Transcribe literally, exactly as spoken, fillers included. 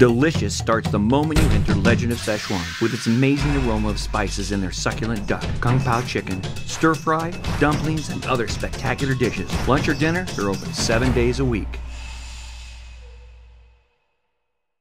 Delicious starts the moment you enter Legend of Szechuan with its amazing aroma of spices in their succulent duck, kung pao chicken, stir fry, dumplings, and other spectacular dishes. Lunch or dinner, they're open seven days a week.